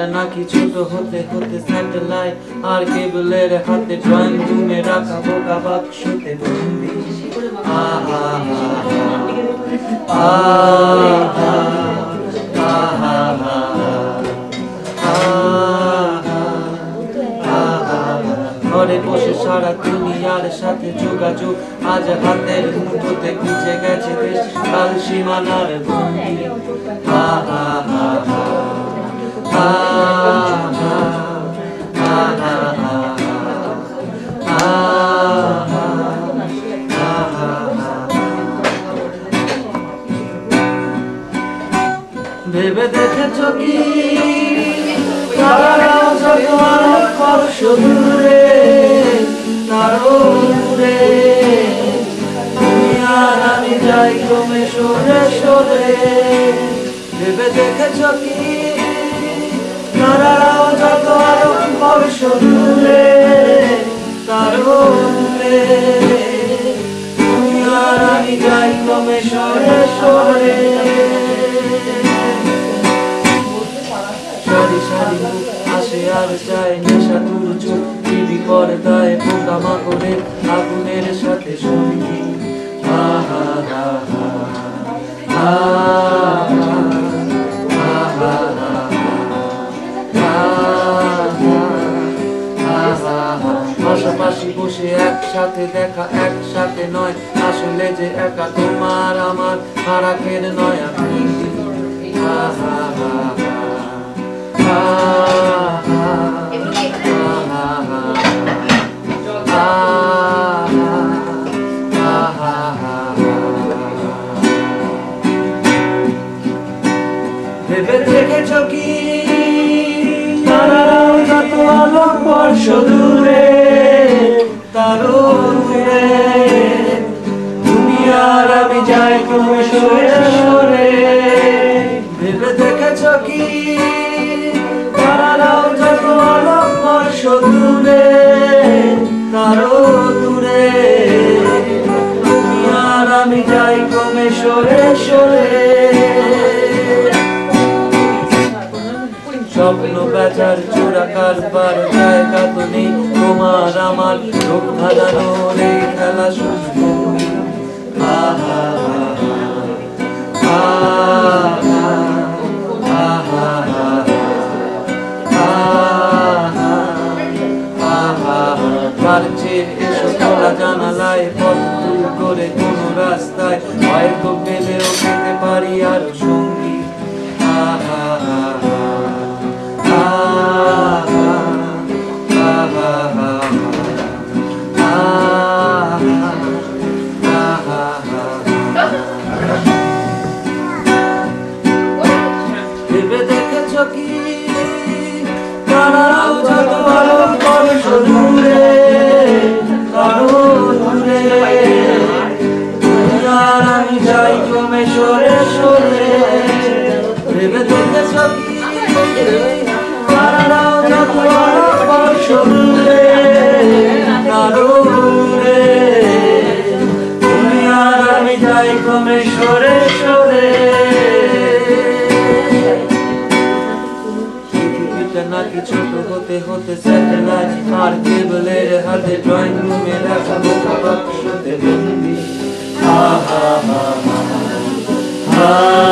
পৃথিবীটা নাকি ছোট হতে হতে স্যাটেলাইট আর কেবলের হাতে ড্রয়িং রুমে রাখা বোকা বাক্সতে বন্দি। আহা ঘরে বসে সারা দুনিয়ার সাথে যোগাযোগ আজ হাতের মুঠোতে পিছে গেছে দেশ কাল সীমানার বন্দি। ভেবে দেখেছ কি তারাও যত স্পর্শ দূরে তারও দূরে তুমি আর আমি যাই ক্রমে সরে সরে। ভেবে দেখেছ কি তারাও যত স্পর্শ দূরে তারও দূরে তুমি আর আমি যাই ক্রমে সরে সরে। সারি সারি আসে আর যায় নেশা দুর্যোগ টিভি পর্দায় পোকামাকড়ের আগুনের সাথে সঙ্গী। পাশাপাশি বসে একসাথে দেখা একসাথে নয় আসলে যে একা তোমার আমার ফারাকের নয় আপনি। ভেবে দেখেছ কি তারাও যত আলো স্পর্শ দূরে তারও দূরে তুমি আর আমি যাই ক্রমে সরে সরে। ভেবে দেখেছ কি তারাও যত আলো স্পর্শ দূরে তারও দূরে তুমি আর আমি যাই ক্রমে সরে সরে। স্বপ্ন বেচার চোরা কারবার জায়গা তো নেই তোমার আমার লোক ধাঁধানোর এই খেলা শুরু। এসো তোলা জানালায় পথ দূর করে কোনো রাস্তায় হয়তো পেলেও পেতে পারি আরো সঙ্গী। ভেবে দেখেছ কি তারাও যত আলো স্পর্শ দূরে তারও দূরে তুমি আর আমি যাই ক্রমে সরে সরে। ভেবে দেখেছ কি তারাও যত আলো স্পর্শ দূরে তারও দূরে তুমি আর আমি যাই ক্রমে সরে সরে। নাকি ছোট হতে হতে স্যাটেলাইট আর কেবলের হাতে ড্রয়িং রুমে রাখা বোকা বাক্সতে বন্দি।